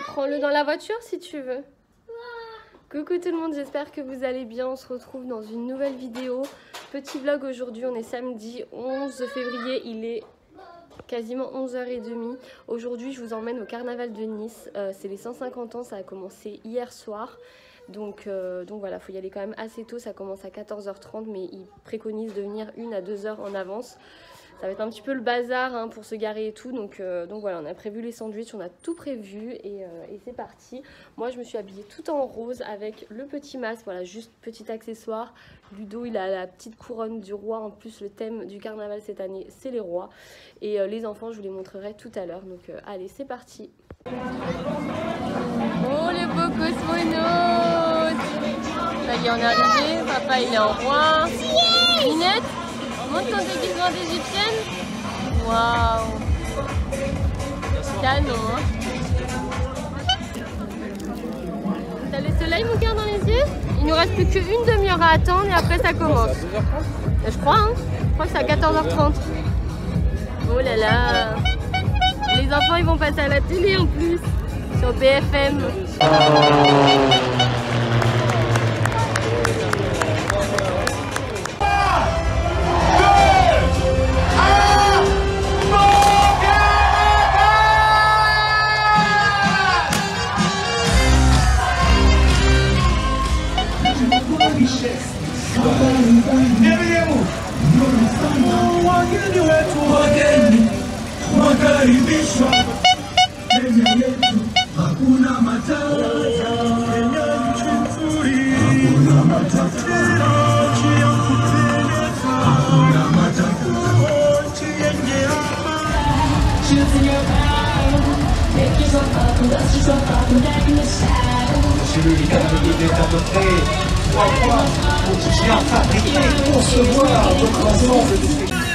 Prends-le dans la voiture si tu veux. Coucou tout le monde, j'espère que vous allez bien. On se retrouve dans une nouvelle vidéo. Petit vlog aujourd'hui, on est samedi 11 février, il est quasiment 11h30. Aujourd'hui, je vous emmène au carnaval de Nice. C'est les 150 ans, ça a commencé hier soir. Donc voilà, il faut y aller quand même assez tôt. Ça commence à 14h30, mais ils préconisent de venir 1 à 2 heures en avance. Ça va être un petit peu le bazar hein, pour se garer et tout. Donc voilà, on a prévu les sandwichs, on a tout prévu et c'est parti. Moi, je me suis habillée tout en rose avec le petit masque. Voilà, juste petit accessoire. Ludo, il a la petite couronne du roi. En plus, le thème du carnaval cette année, c'est les rois. Et les enfants, je vous les montrerai tout à l'heure. Donc allez, c'est parti. Oh, le beau cosmonaute! Ça y est, on est arrivé. Papa, il est en roi. Minette, montre ton déguisement d'égyptienne. Waouh! Canon, hein? T'as le soleil, mon cœur, dans les yeux? Il nous reste plus qu'une demi-heure à attendre et après ça commence. Je crois, hein? Je crois que c'est à 14h30. Oh là là! Les enfants, ils vont passer à la télé en plus, sur BFM. C'est le calendrier des adoptés. 3 mois pour bien fabriquer, concevoir votre ensemble de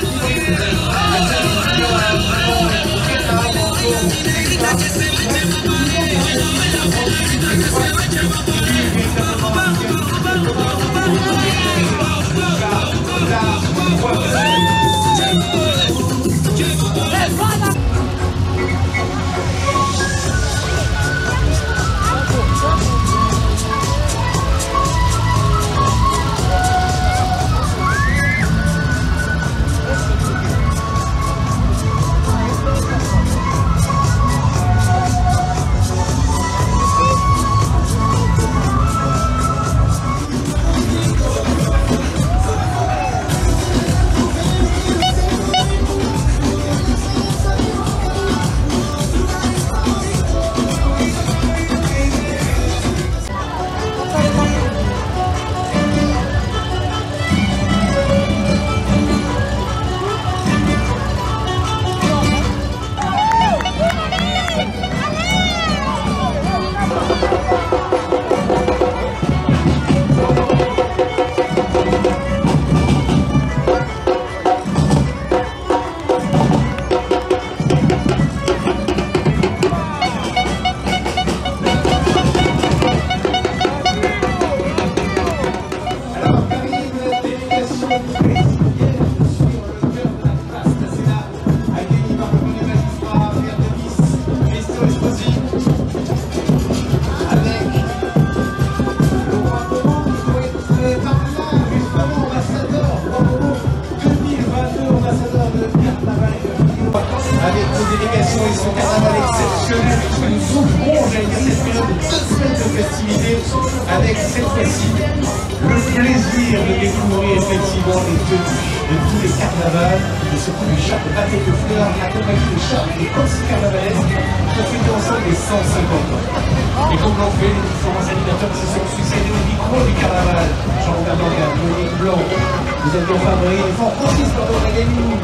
avec nos délégations et son carnaval exceptionnel, puisque nous ouvrons, j'allais dire, cette période de 2 semaines de festivités avec cette fois-ci le plaisir de découvrir effectivement les tenues de tous les carnavals, et surtout les chapes bâtées de fleurs, accompagnées de chapes et aussi carnavalesques pour fêter ensemble les 150 ans. Et comme l'ont fait les différents animateurs qui se sont succédés au micro du carnaval, Jean-Robert Morgan, Monique Blanc, nous avions Fabrice, et Fort Francis, pardon, la gamine.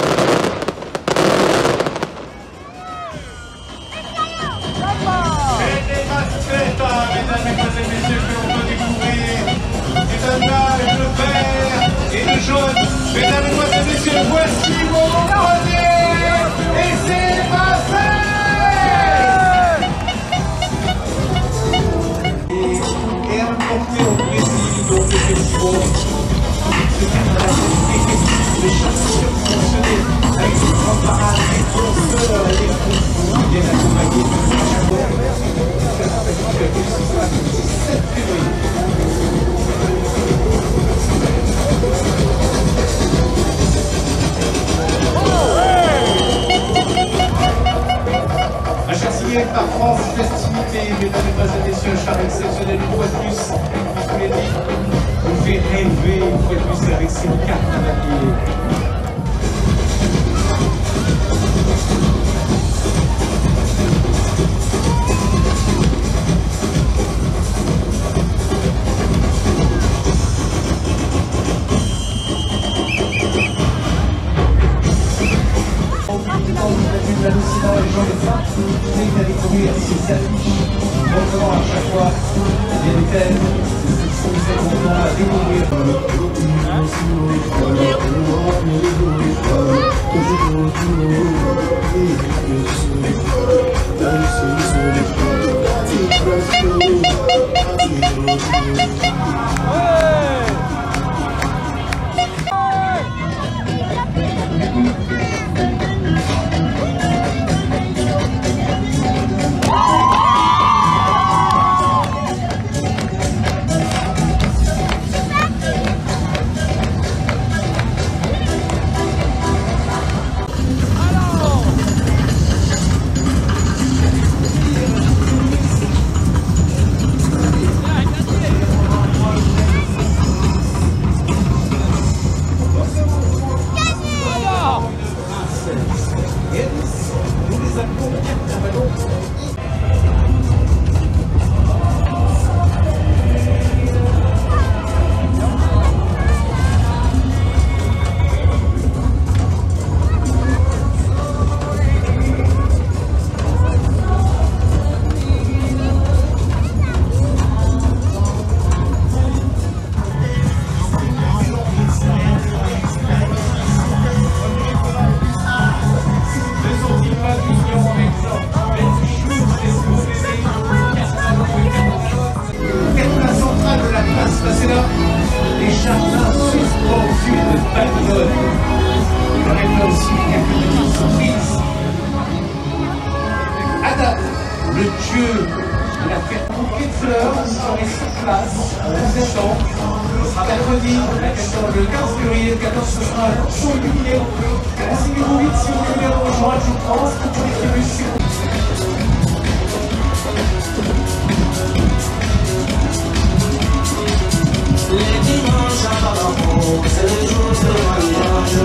Mesdames, mesdemoiselles, messieurs, que l'on peut découvrir des amas, le vert et le jaune. Mesdames, mesdemoiselles, messieurs, voici mon premier et c'est passé. Et importé au Brésil, donc effectivement, ce carnaval de chaque fonctionner avec des grandes parades, des danseurs, des groupes bien accompagnés. Un char signé par France Festivité, mesdames et messieurs, un char exceptionnel une fois de plus, je vous l'ai dit, vous fait rêver une fois de plus avec ses cartes à papier. Hallucinant, les gens de frappe, vous pouvez à découvrir ces affiches, revenant à chaque fois des thèmes, vous êtes content à découvrir. Le dieu de la fête bouquet de fleurs serait sur place, vous attend. Ce sera mercredi, le 15 février, le 14, ce sera son jubilé. Renseignez-vous vite si vous voulez rejoindre, je pense, pour les tribus. Les dimanches à Pavapon, c'est le jour de mariage.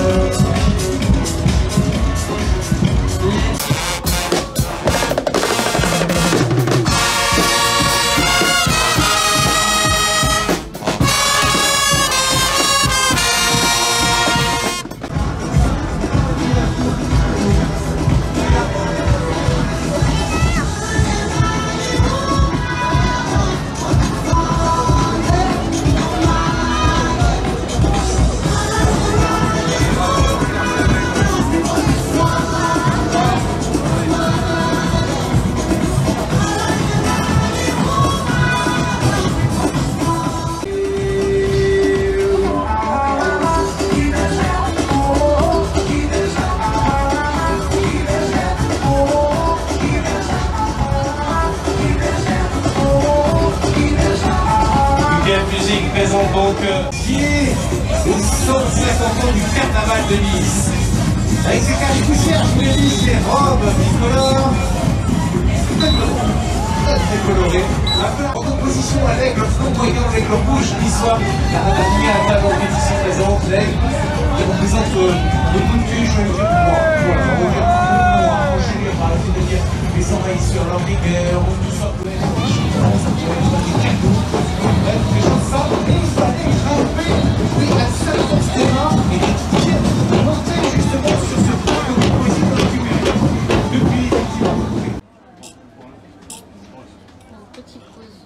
Musique présente donc qui est aux 150 ans du carnaval de Nice. Avec ses caricoussières, je vous l'ai dit, ses robes bicolores, très colorées, un peu en opposition à l'aigle flamboyant, l'aigle rouge niçois. La ratatouille à la table en ici présente, l'aigle qui représente le culture, je vais dire moi. Voilà, on va dire en général, c'est-à-dire les envahisseurs, leur rigueur, tout ça peut être des choses, ça peut être des cadeaux. Bref, des choses simples, et il fallait grimper, oui, la seule force des mains et de monter justement sur ce point que vous pouvez récupérer depuis effectivement. Une petite pause.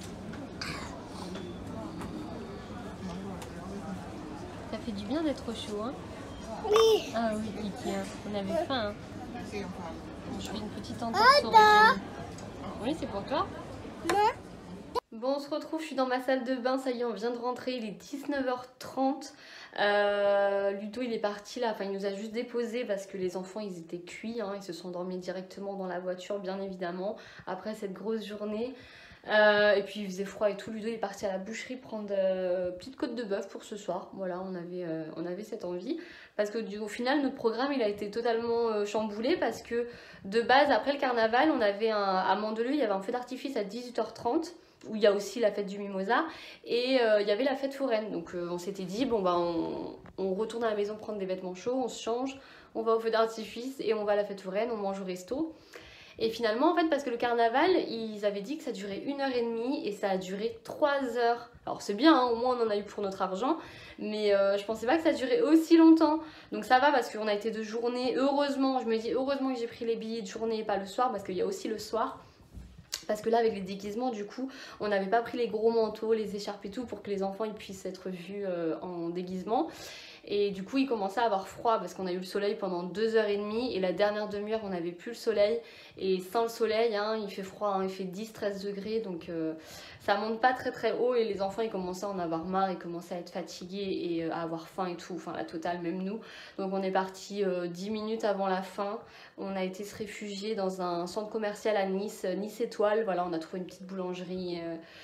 Ça fait du bien d'être au chaud, hein? Oui. Ah oui, Kiki, hein. On avait faim. Hein. Je fais une petite entorse au régime. Oui, c'est pour toi. Bon, on se retrouve, je suis dans ma salle de bain, ça y est, on vient de rentrer, il est 19h30. Ludo, il est parti là, enfin il nous a juste déposé parce que les enfants, ils étaient cuits, hein, ils se sont endormis directement dans la voiture, bien évidemment, après cette grosse journée. Et puis il faisait froid et tout, Ludo est parti à la boucherie prendre petite côte de bœuf pour ce soir, voilà, on avait cette envie. parce que au final notre programme il a été totalement chamboulé, parce que de base après le carnaval on avait à Mandelieu, il y avait un feu d'artifice à 18h30 où il y a aussi la fête du mimosa, et il y avait la fête foraine. Donc on s'était dit bon bah on retourne à la maison prendre des vêtements chauds, on se change, on va au feu d'artifice et on va à la fête foraine, on mange au resto. Et finalement en fait, parce que le carnaval ils avaient dit que ça durait 1h30 et ça a duré 3 heures. Alors c'est bien hein, au moins on en a eu pour notre argent, mais je pensais pas que ça durait aussi longtemps. Donc ça va parce qu'on a été de journée, heureusement, je me dis heureusement que j'ai pris les billets de journée et pas le soir, parce qu'il y a aussi le soir. Parce que là avec les déguisements du coup on n'avait pas pris les gros manteaux, les écharpes et tout pour que les enfants ils puissent être vus en déguisement. Et du coup il commençait à avoir froid parce qu'on a eu le soleil pendant 2h30 et la dernière demi-heure on n'avait plus le soleil. Et sans le soleil hein, il fait froid, hein, il fait 10-13 degrés, donc ça monte pas très haut et les enfants ils commençaient à en avoir marre, ils commençaient à être fatigués et à avoir faim et tout, enfin la totale, même nous. Donc on est parti 10 minutes avant la fin, on a été se réfugier dans un centre commercial à Nice, Nice Étoile, voilà, on a trouvé une petite boulangerie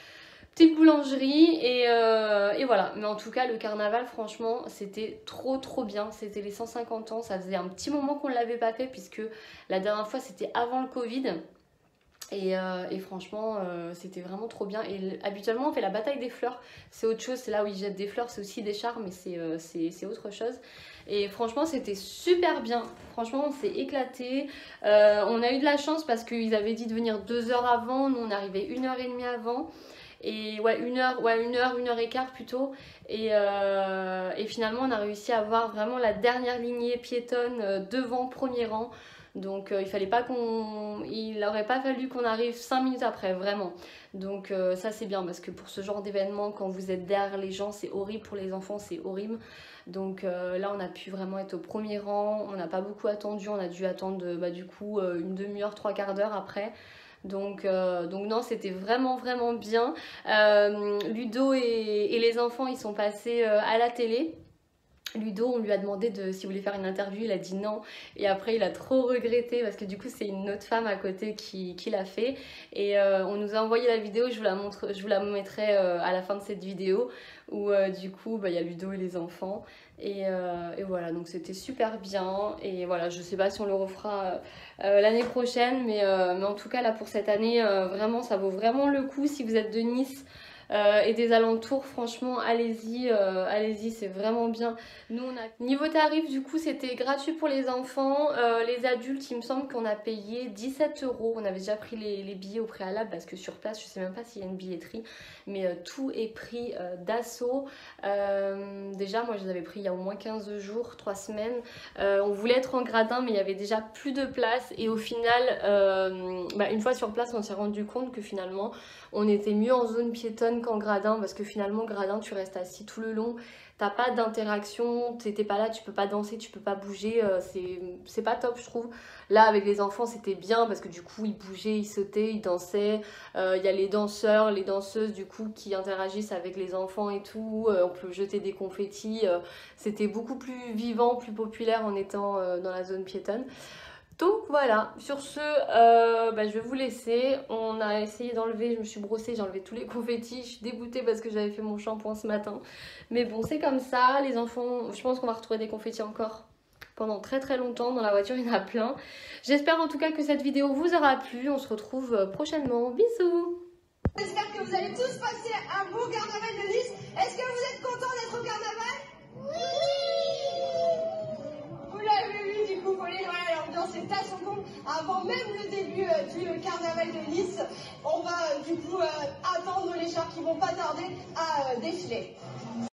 et voilà. Mais en tout cas le carnaval franchement c'était trop bien, c'était les 150 ans, ça faisait un petit moment qu'on ne l'avait pas fait puisque la dernière fois c'était avant le Covid. Et franchement c'était vraiment trop bien. Et habituellement on fait la bataille des fleurs, c'est autre chose, c'est là où ils jettent des fleurs, c'est aussi des chars mais c'est autre chose. Et franchement c'était super bien, franchement on s'est éclaté. On a eu de la chance parce qu'ils avaient dit de venir 2 heures avant, nous on arrivait 1h30 avant. Et ouais, 1h15 plutôt. Et finalement on a réussi à avoir vraiment la dernière lignée piétonne devant, premier rang. Donc il n'aurait pas fallu qu'on arrive 5 minutes après, vraiment. Donc ça c'est bien parce que pour ce genre d'événement, quand vous êtes derrière les gens, c'est horrible, pour les enfants c'est horrible. Donc là on a pu vraiment être au premier rang, on n'a pas beaucoup attendu, on a dû attendre du coup une demi-heure, 3/4 d'heure après. Donc non, c'était vraiment bien. Ludo et les enfants ils sont passés à la télé. Ludo, on lui a demandé s'il voulait faire une interview, il a dit non, et après il a trop regretté parce que du coup c'est une autre femme à côté qui l'a fait. Et on nous a envoyé la vidéo, je vous la mettrai à la fin de cette vidéo où du coup il y a Ludo et les enfants. Et voilà, donc c'était super bien. Et voilà, je sais pas si on le refera l'année prochaine, mais en tout cas là pour cette année vraiment ça vaut vraiment le coup. Si vous êtes de Nice et des alentours, franchement allez-y, c'est vraiment bien. Nous niveau tarif du coup c'était gratuit pour les enfants, les adultes il me semble qu'on a payé 17 €. On avait déjà pris les billets au préalable parce que sur place je sais même pas s'il y a une billetterie, mais tout est pris d'assaut. Déjà moi je les avais pris il y a au moins 15 jours, 3 semaines. On voulait être en gradin mais il y avait déjà plus de place, et au final une fois sur place on s'est rendu compte que finalement on était mieux en zone piétonne qu'en gradin, parce que finalement gradin tu restes assis tout le long, t'as pas d'interaction, t'es pas là, tu peux pas danser, tu peux pas bouger, c'est pas top je trouve. Là avec les enfants c'était bien parce que du coup ils bougeaient, ils sautaient, ils dansaient, il y a les danseurs, les danseuses du coup qui interagissent avec les enfants et tout, on peut jeter des confettis, c'était beaucoup plus vivant, plus populaire en étant dans la zone piétonne. Donc voilà, sur ce, je vais vous laisser. On a essayé d'enlever, je me suis brossée, j'ai enlevé tous les confettis. Je suis dégoûtée parce que j'avais fait mon shampoing ce matin. Mais bon, c'est comme ça, les enfants, je pense qu'on va retrouver des confettis encore pendant très longtemps. Dans la voiture, il y en a plein. J'espère en tout cas que cette vidéo vous aura plu. On se retrouve prochainement. Bisous! J'espère que vous allez tous passer un beau carnaval de Nice. Est-ce que vous êtes contents d'être au carnaval? Oui! Vous l'avez vu, du coup, faut les voir, l'ambiance est à son compte. Avant même le début du carnaval de Nice, on va du coup attendre les chars qui vont pas tarder à défiler.